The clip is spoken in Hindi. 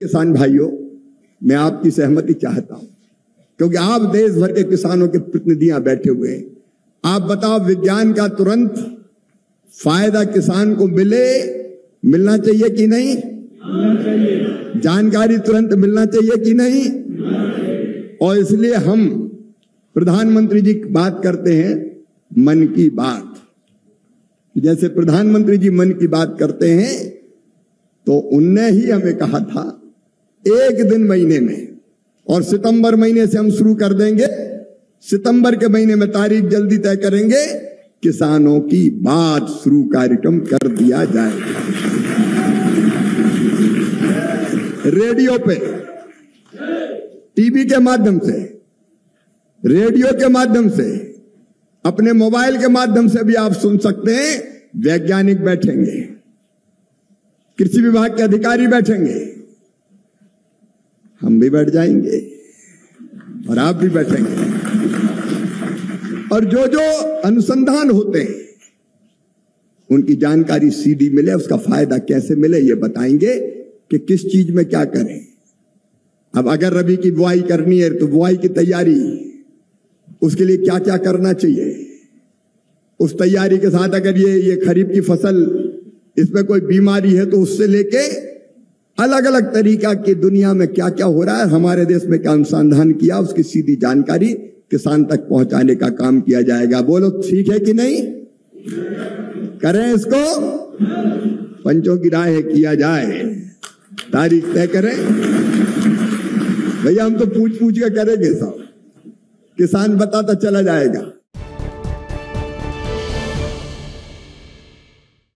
किसान भाइयों, मैं आपकी सहमति चाहता हूं क्योंकि आप देश भर के किसानों के प्रतिनिधियां बैठे हुए हैं। आप बताओ, विज्ञान का तुरंत फायदा किसान को मिलना चाहिए कि नहीं? जानकारी तुरंत मिलना चाहिए कि नहीं? और इसलिए हम प्रधानमंत्री जी की बात करते हैं, मन की बात। जैसे प्रधानमंत्री जी मन की बात करते हैं तो उनने ही हमें कहा था एक दिन महीने में, और सितंबर महीने से हम शुरू कर देंगे। सितंबर के महीने में तारीख जल्दी तय करेंगे, किसानों की बात शुरू कार्यक्रम कर दिया जाएगा। रेडियो पे, टीवी के माध्यम से, रेडियो के माध्यम से, अपने मोबाइल के माध्यम से भी आप सुन सकते हैं। वैज्ञानिक बैठेंगे, कृषि विभाग के अधिकारी बैठेंगे, हम भी बैठ जाएंगे और आप भी बैठेंगे, और जो जो अनुसंधान होते हैं उनकी जानकारी सीधी मिले, उसका फायदा कैसे मिले ये बताएंगे कि किस चीज में क्या करें। अब अगर रबी की बुआई करनी है तो बुआई की तैयारी, उसके लिए क्या क्या करना चाहिए। उस तैयारी के साथ अगर ये खरीफ की फसल, इसमें कोई बीमारी है तो उससे लेके अलग अलग तरीका की दुनिया में क्या क्या हो रहा है, हमारे देश में क्या अनुसंधान किया, उसकी सीधी जानकारी किसान तक पहुंचाने का काम किया जाएगा। बोलो ठीक है कि नहीं? करें इसको? पंचों की राय है, किया जाए, तारीख तय करें। भैया हम तो पूछ पूछ के करेंगे सब, किसान बताता चला जाएगा।